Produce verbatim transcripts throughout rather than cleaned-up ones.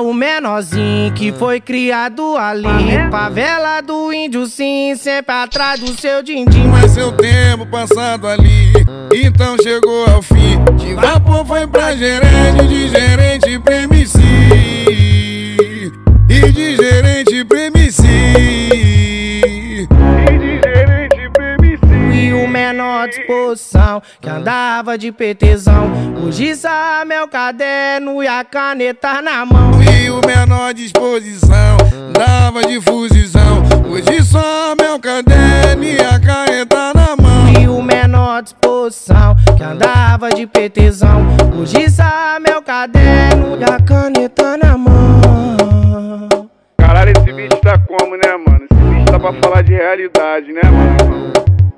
menor, o menorzinho que foi criado ali, favela do índio sim, sempre atrás do seu din-din. Mas seu tempo passado ali, então chegou ao fim. De vapor foi pra gerente, de gerente pra M C, e de gerente pra M C, e de gerente pra M C. E o menor disposição, que andava de PTzão, hoje sabe meu caderno e a caneta na mão. E o menor disposição, andava de fusizão, hoje só meu caderno e a caneta na mão. E o menor disposição, que andava de PTzão, hoje sabe meu caderno e a caneta na mão. Caralho, esse bicho tá como, né, mano? Esse bicho tá pra falar de realidade, né, mano?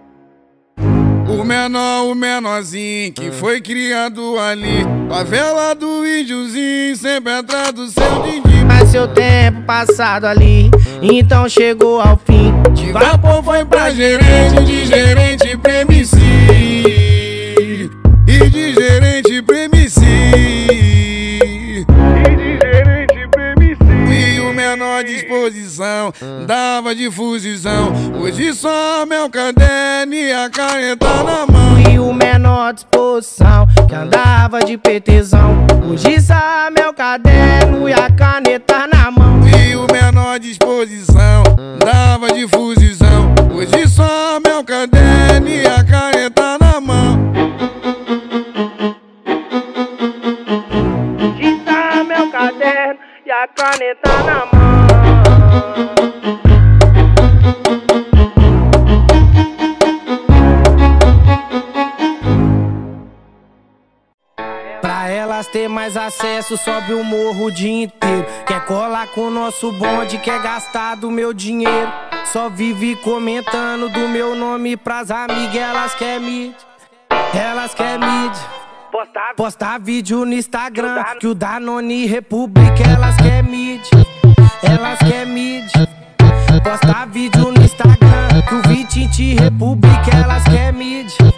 O menor, o menorzinho que foi criado ali, favela do índiozinho, sempre atrás do seu din-din. Mas seu tempo passado ali, então chegou ao fim. De vapor foi pra gerente, de gerente pra M C, e de gerente pra M C, E de gerente pra M C. e o menor disposição, dava de fusizão, hoje só meu caderno e a caneta na mão. E o menor disposição, que andava de PTzão, hoje sabe meu caderno e a caneta na mão. E o menor disposição, dava de fusizão, hoje só meu caderno e a caneta na mão. Hoje sabe meu caderno e a caneta na mão. Pra elas ter mais acesso, sobe o morro o dia inteiro. Quer colar com o nosso bonde, quer gastar do meu dinheiro. Só vive comentando do meu nome pras amigas. Elas quer mídia, elas quer mídia. Postar, postar vídeo no Instagram, que o Danone Republic. Elas quer mídia, elas quer mídia. Postar vídeo no Instagram, que o Vitinti Republic. Elas quer mídia,